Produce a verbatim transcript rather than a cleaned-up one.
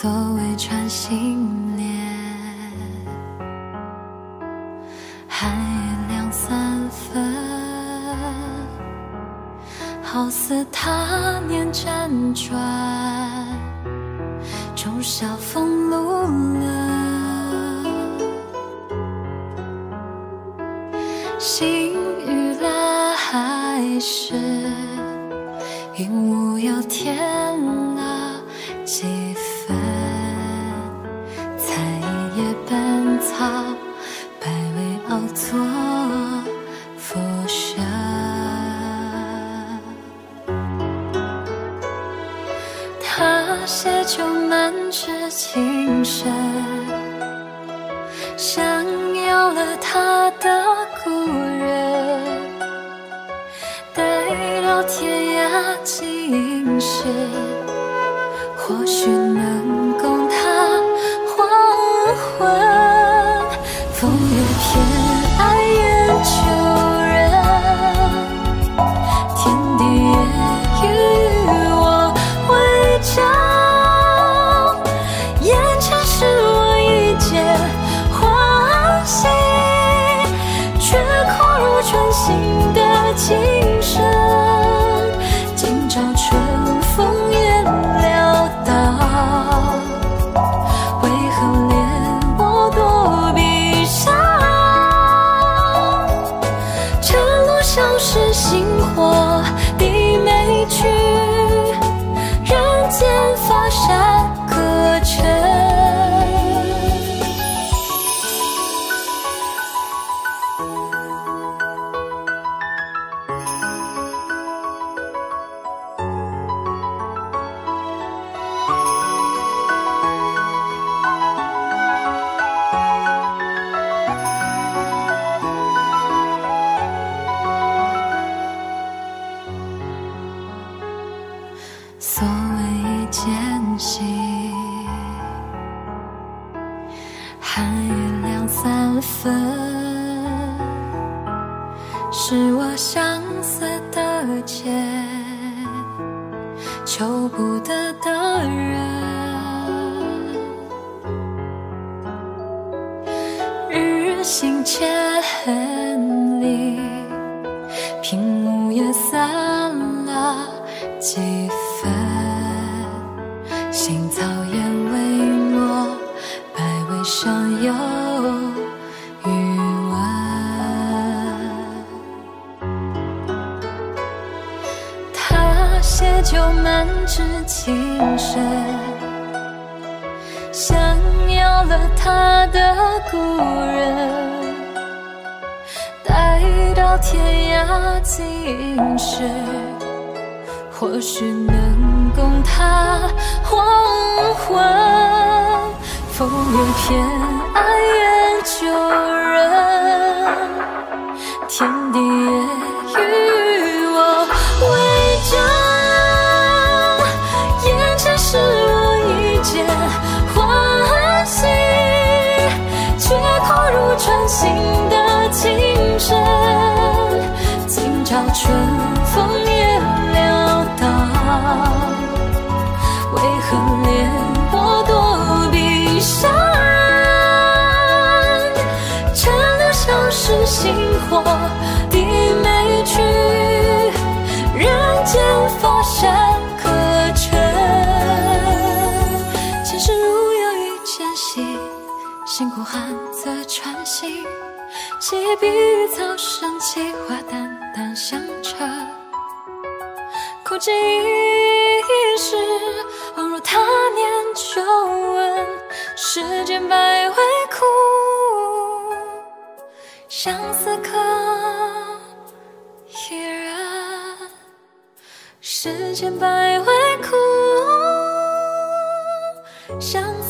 所谓穿心莲，寒夜两三分，好似他年辗转，终晓风路了。心雨了还是云雾又添了几分？采一叶本草，百味熬作佛身。他写就满纸情深，想要了他的故人，待到天涯尽时，或许能共他黄昏。风月偏爱缘旧人，天地也与我为证。眼前是我一见欢喜，却苦如春心的情深。今朝春风也料到，为何怜我多悲伤？晨露消逝，星火低眉去，人间发山可成。所谓间隙，寒夜两三分，是我相思的劫，求不得的人。日行千里，平幕也散了几分。青草烟微落，百味上有余温。他写就满纸情深，想要了他的故人，待到天涯尽时，或许能共他黄昏。风月偏爱缘旧人，天地也与我为证。眼前是我一见欢喜，却苦如春心的情深。今朝春风也料到，为何怜我多悲伤？晨露消逝，星火低眉去，人间发山可成。前世如有一间隙，辛苦寒则穿心。写笔于草深，奇花淡淡香彻。苦尽一时，宛若他年旧闻。世间百味苦，相思可一人。世间百味苦，相